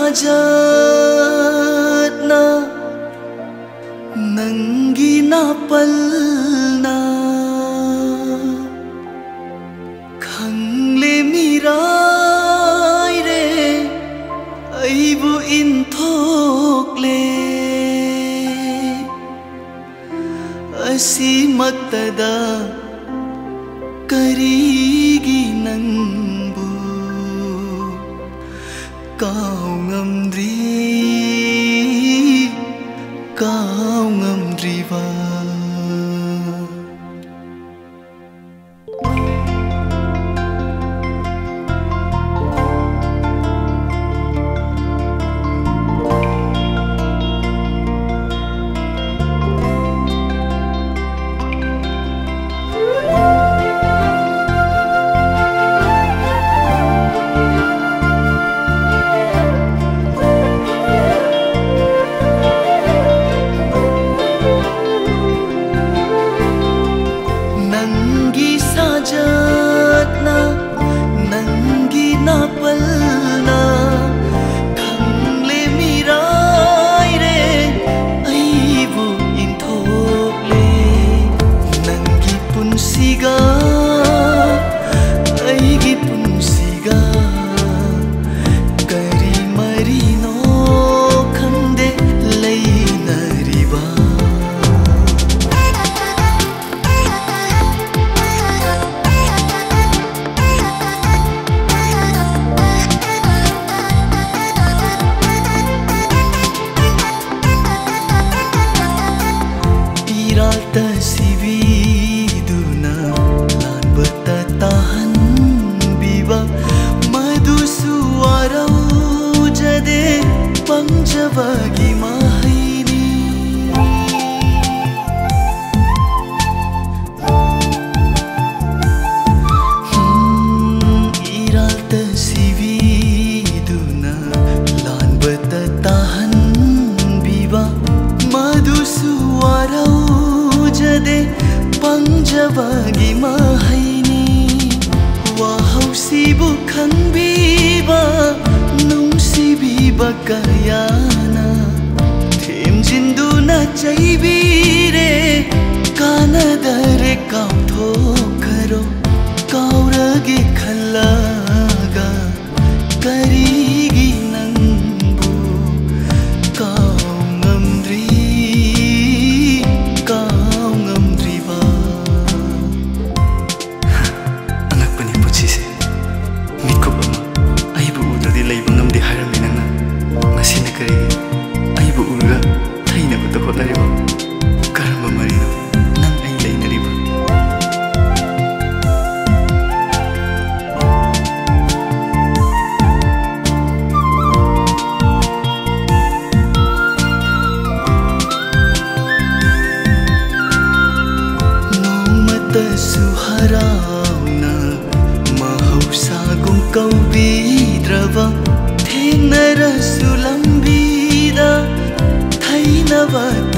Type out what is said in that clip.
साजतना नंगी नापलना खंगले मिराय रे अइबु इंथोकले असीमतदा करीगी नंबु काव ngamdriva साजतना नंगी नापलना खंगले मिराय रे अइबु इंथोकले नंगी पुंसिगा अइगी पुंसिगा करी मरीनो खंदे लैनरिबा Sividuna lanbata tahan biba madu suarau jade pangjavagi mahaini iralta sividuna lanbata tahan biba madu suarau jade pangjavagi mahaini wahausibu khangbiba nungsibiba kayana themjinduna chaibire kanadare kauthokaro kaurage khallaga karigi nangbu suharauna mahausagum kaubidrava thenara sulambida thainava